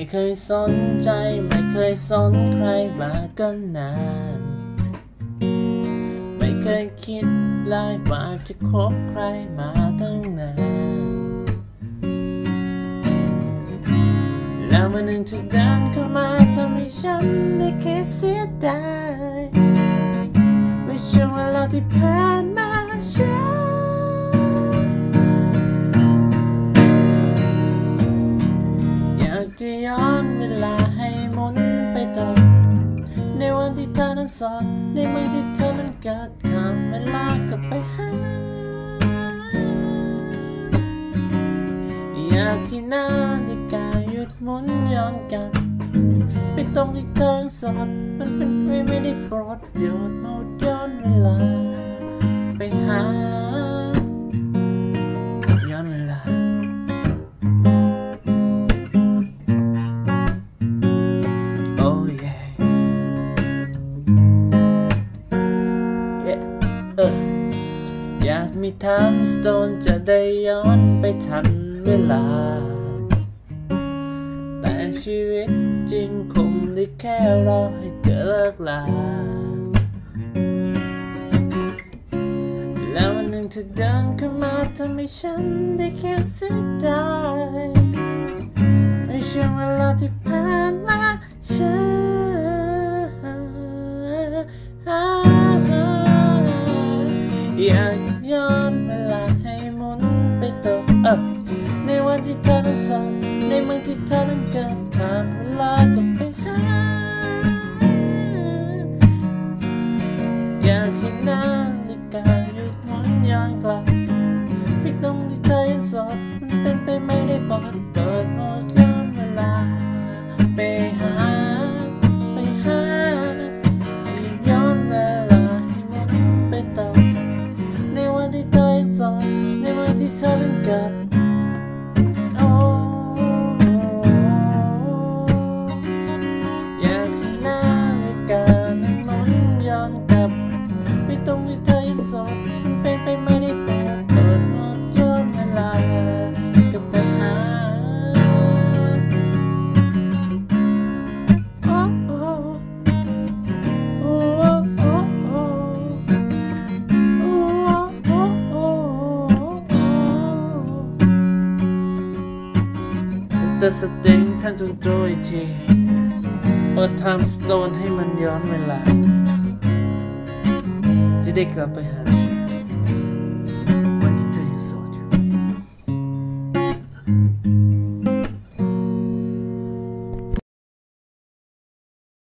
เคยสนใจไม่เคยสนใครมาก็นานไม่เคยคิดเลยว่าจะคบใครมาตั้งนานแล้ววันหนึ่งเธอเดินเข้ามาทำให้ฉันได้คิดเสียดายว่าช่วงเวลาที่ผ่านมาฉันอยากจะย้อนเวลาให้หมุนไปต่อในวันที่เธอนั้นสอนในเมื่อที่เธอนั้นเกิดข้ามเวลากลับไปหาอยากให้นาฬิกาหยุดหมุนย้อนกลับไปตรงที่เธอสอนมันเป็นไปไม่ได้โปรดหยุดมาย้อนเวลาไปหาย้อนเวลาโอ้ยอยากมีทางสโตนจะได้ย้อนไปทันเวลาแต่ชีวิตจริงคงได้แค่รอให้เธอเลิกลาแล้ววันหนึ่งเธอเดินเข้ามาทำให้ฉันได้แค่เสียดายในช่วงเวลาที่ผ่านมาฉันอยากย้อนเวลาให้หมุนไปต่อในวันที่เธอนั้นสอนในเมืองที่เธอนั้นเกิดข้ามเวลากลับไปหาอยากให้นาฬิกาหยุดหมุนย้อนกลับไปตรงที่เธอยังสอนมันเป็นไปไม่ได้บอกเกิดหมดย้อนเวลาไปหาย้อนเวลาให้หมุนไปต่อในวันที่เธอยังสอนในวันที่เธอนั้นเกิดตรงที่เธอยังสอนมันเป็นไปไม่ได้บอกเปิดหมดย้อนเวลากลับไปหาแต่สติงท่านจงโจยทีเปิดไทม์สโตนให้มันย้อนเวลาจะได้กลับไปหา